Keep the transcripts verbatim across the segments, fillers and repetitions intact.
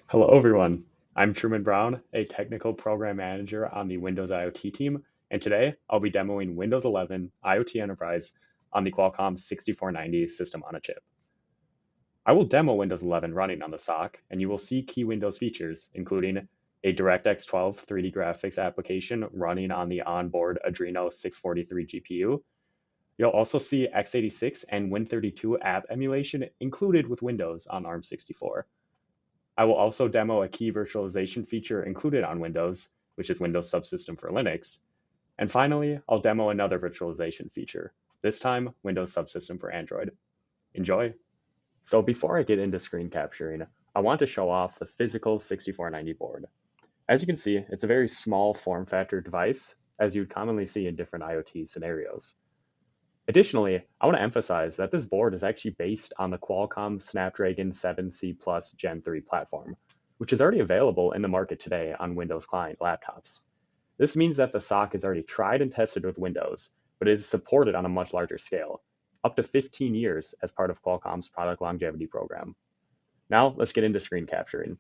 Hello, everyone. I'm Truman Brown, a technical program manager on the Windows IoT team, and today I'll be demoing Windows eleven IoT Enterprise on the Qualcomm sixty-four ninety system on a chip. I will demo Windows eleven running on the S O C, and you will see key Windows features, including a DirectX twelve three D graphics application running on the onboard Adreno six forty-three G P U. You'll also see x eighty-six and Win thirty-two app emulation included with Windows on ARM sixty-four. I will also demo a key virtualization feature included on Windows, which is Windows Subsystem for Linux. And finally, I'll demo another virtualization feature, this time Windows Subsystem for Android. Enjoy! So before I get into screen capturing, I want to show off the physical sixty-four ninety board. As you can see, it's a very small form factor device, as you'd commonly see in different IoT scenarios. Additionally, I want to emphasize that this board is actually based on the Qualcomm Snapdragon seven C Plus Gen three platform, which is already available in the market today on Windows client laptops. This means that the S O C is already tried and tested with Windows, but it is supported on a much larger scale, up to fifteen years as part of Qualcomm's product longevity program. Now let's get into screen capturing.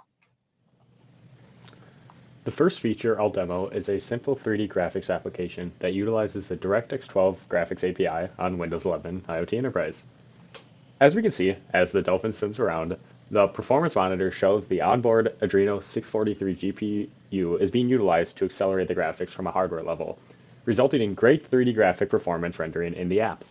The first feature I'll demo is a simple three D graphics application that utilizes the DirectX twelve graphics A P I on Windows eleven IoT Enterprise. As we can see, as the dolphin swims around, the performance monitor shows the onboard Adreno six forty-three G P U is being utilized to accelerate the graphics from a hardware level, resulting in great three D graphic performance rendering in the app.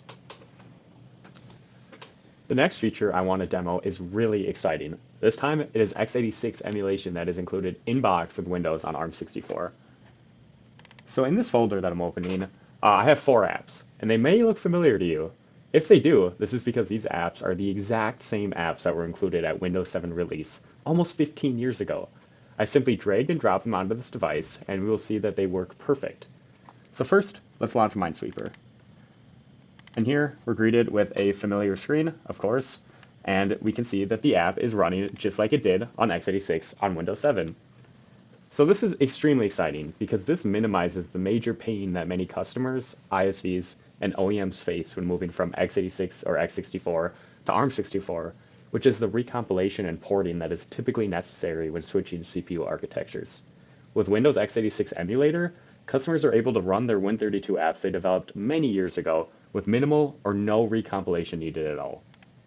The next feature I want to demo is really exciting. This time it is x eighty-six Emulation that is included in box with Windows on ARM sixty-four. So in this folder that I'm opening, uh, I have four apps, and they may look familiar to you. If they do, this is because these apps are the exact same apps that were included at Windows seven release almost fifteen years ago. I simply dragged and dropped them onto this device, and we will see that they work perfect. So first, let's launch Minesweeper. And here we're greeted with a familiar screen, of course, and we can see that the app is running just like it did on x eighty-six on Windows seven. So this is extremely exciting because this minimizes the major pain that many customers, I S Vs, and O E Ms face when moving from x eighty-six or x sixty-four to ARM sixty-four, which is the recompilation and porting that is typically necessary when switching C P U architectures. With Windows x eighty-six Emulator, customers are able to run their Win thirty-two apps they developed many years ago with minimal or no recompilation needed at all.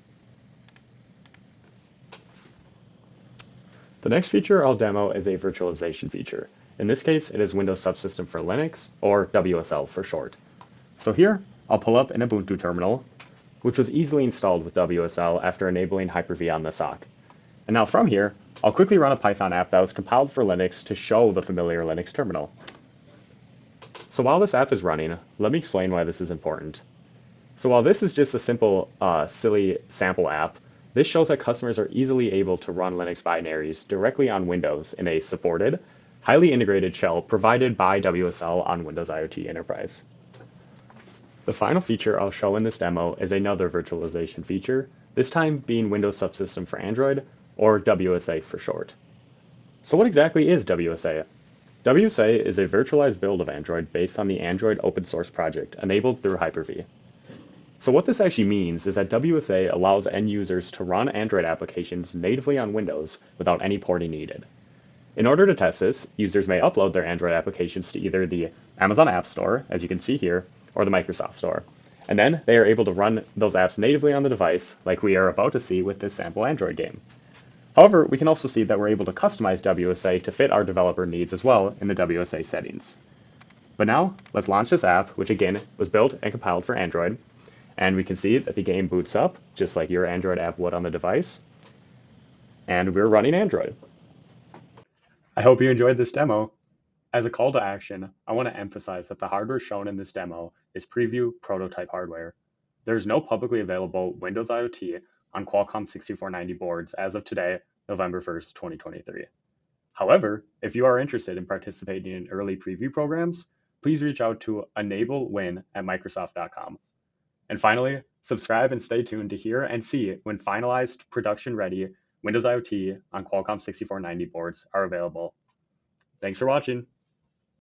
The next feature I'll demo is a virtualization feature. In this case, it is Windows Subsystem for Linux, or W S L for short. So here, I'll pull up an Ubuntu terminal, which was easily installed with W S L after enabling Hyper-V on the S O C. And now from here, I'll quickly run a Python app that was compiled for Linux to show the familiar Linux terminal. So while this app is running, let me explain why this is important. So while this is just a simple, uh, silly sample app, this shows that customers are easily able to run Linux binaries directly on Windows in a supported, highly integrated shell provided by W S L on Windows IoT Enterprise. The final feature I'll show in this demo is another virtualization feature, this time being Windows Subsystem for Android, or W S A for short. So what exactly is W S A? W S A is a virtualized build of Android based on the Android open source project enabled through Hyper-V. So what this actually means is that W S A allows end users to run Android applications natively on Windows without any porting needed. In order to test this, users may upload their Android applications to either the Amazon App Store, as you can see here, or the Microsoft Store. And then they are able to run those apps natively on the device, like we are about to see with this sample Android game. However, we can also see that we're able to customize W S A to fit our developer needs as well in the W S A settings. But now, let's launch this app, which again was built and compiled for Android. And we can see that the game boots up, just like your Android app would on the device. And we're running Android. I hope you enjoyed this demo. As a call to action, I want to emphasize that the hardware shown in this demo is preview prototype hardware. There is no publicly available Windows IoT on Qualcomm sixty-four ninety boards as of today, November first, twenty twenty-three. However, if you are interested in participating in early preview programs, please reach out to enablewin at microsoft dot com. And finally, subscribe and stay tuned to hear and see when finalized production-ready Windows IoT on Qualcomm sixty-four ninety boards are available. Thanks for watching.